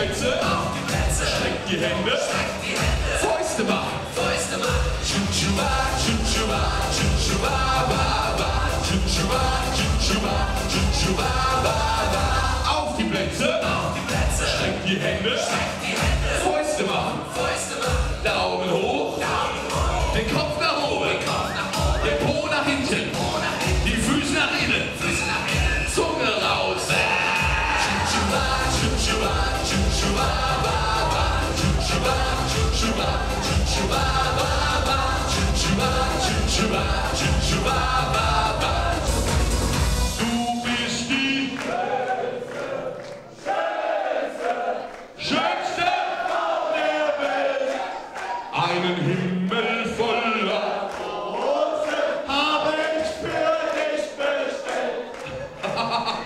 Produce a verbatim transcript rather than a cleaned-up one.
Plätze, auf die Plätze, streckt die Hände, streckt die Hände, Fäuste machen, Fäuste machen. Chuchuba, chuchuba, chuchuba, ba, ba, chuchuba, chuchuba, chuchuba, ba, ba. Auf die Plätze, Auf die Plätze, streckt die Hände, streckt die Hände, Fäuste machen, Fäuste machen. Daumen hoch, Daumen hoch, den Kopf nach oben, Kopf nach oben, den Po nach hinten, Po nach hinten, die Füße nach innen, Füße nach innen. Zunge raus. Chuchuba, chuchuba, chuchuba, ba, ba, chuchuba, chuchuba, chuchuba, ba, ba, chuchuba, chuchuba, chuchuba, ba, ba. Du bist die schönste Frau der Welt. Einen Himmel voller Rosen hab ich für dich bestellt.